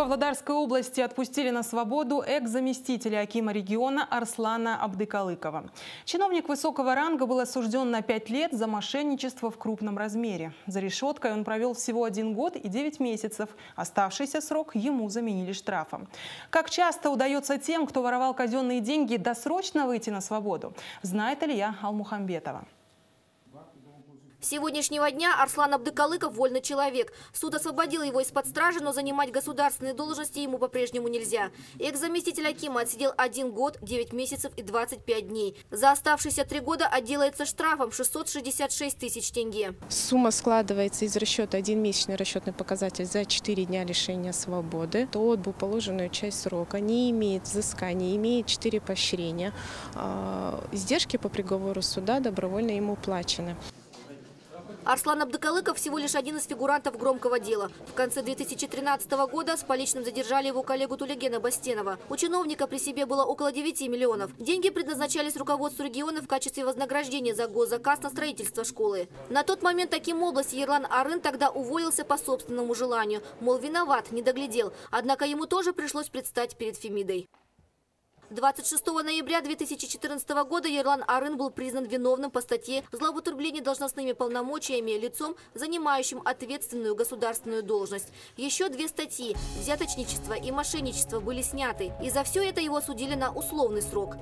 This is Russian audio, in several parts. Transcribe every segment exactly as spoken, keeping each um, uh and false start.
Павлодарской области отпустили на свободу экс-заместителя акима региона Арслана Абдыкалыкова. Чиновник высокого ранга был осужден на пять лет за мошенничество в крупном размере. За решеткой он провел всего один год и девять месяцев. Оставшийся срок ему заменили штрафом. Как часто удается тем, кто воровал казенные деньги, досрочно выйти на свободу, знает Илья Алмухамбетова. С сегодняшнего дня Арслан Абдыкалыков – вольный человек. Суд освободил его из-под стражи, но занимать государственные должности ему по-прежнему нельзя. Экс-заместитель акима отсидел один год, девять месяцев и двадцать пять дней. За оставшиеся три года отделается штрафом шестьсот шестьдесят шесть тысяч тенге. Сумма складывается из расчета один месячный расчетный показатель за четыре дня лишения свободы. То отбыл положенную часть срока, не имеет взыскания, имеет четыре поощрения. Издержки по приговору суда добровольно ему уплачены. Арслан Абдыкалыков всего лишь один из фигурантов громкого дела. В конце две тысячи тринадцатого года с поличным задержали его коллегу Тулегена Бастенова. У чиновника при себе было около девяти миллионов. Деньги предназначались руководству региона в качестве вознаграждения за госзаказ на строительство школы. На тот момент аким области Ерлан Арын тогда уволился по собственному желанию. Мол, виноват, не доглядел. Однако ему тоже пришлось предстать перед Фемидой. двадцать шестого ноября две тысячи четырнадцатого года Ерлан Арын был признан виновным по статье «Злоупотребление должностными полномочиями лицом, занимающим ответственную государственную должность». Еще две статьи – взяточничество и мошенничество – были сняты. И за все это его осудили на условный срок.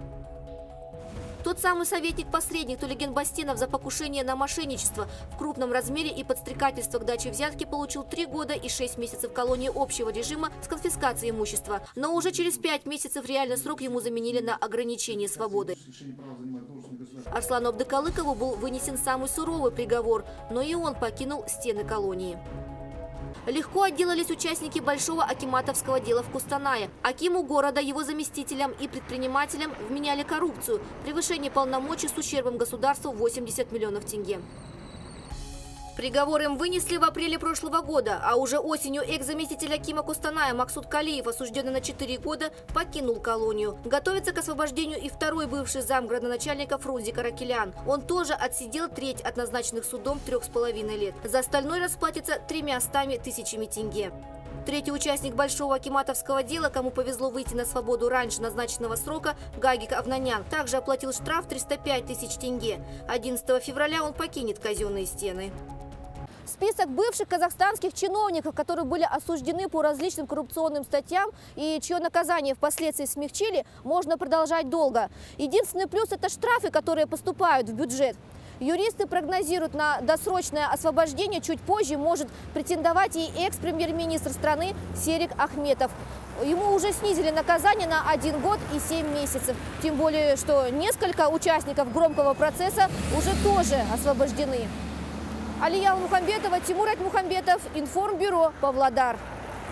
Тот самый советник-посредник Тулеген Бастенов за покушение на мошенничество в крупном размере и подстрекательство к даче взятки получил три года и шесть месяцев колонии общего режима с конфискацией имущества. Но уже через пять месяцев реальный срок ему заменили на ограничение свободы. Арслану Абдыкалыкову был вынесен самый суровый приговор, но и он покинул стены колонии. Легко отделались участники большого акиматовского дела в Кустанае. Акиму города, его заместителям и предпринимателям вменяли коррупцию, превышение полномочий с ущербом государству восемьдесят миллионов тенге. Приговор им вынесли в апреле прошлого года, а уже осенью экс-заместитель акима Кустаная Максут Калиев, осужденный на четыре года, покинул колонию. Готовится к освобождению и второй бывший замградоначальника Фрунзе Каракелян. Он тоже отсидел треть от назначенных судом трех с половиной лет. За остальное расплатится тремястами тысячами тенге. Третий участник большого акиматовского дела, кому повезло выйти на свободу раньше назначенного срока, Гагик Авнанян, также оплатил штраф триста пять тысяч тенге. одиннадцатого февраля он покинет казенные стены. Список бывших казахстанских чиновников, которые были осуждены по различным коррупционным статьям и чье наказание впоследствии смягчили, можно продолжать долго. Единственный плюс – это штрафы, которые поступают в бюджет. Юристы прогнозируют, на досрочное освобождение чуть позже может претендовать и экс-премьер-министр страны Серик Ахметов. Ему уже снизили наказание на один год и семь месяцев. Тем более, что несколько участников громкого процесса уже тоже освобождены. Алия Алмухамбетова, Тимур Айтмухамбетов, Информбюро, Павлодар.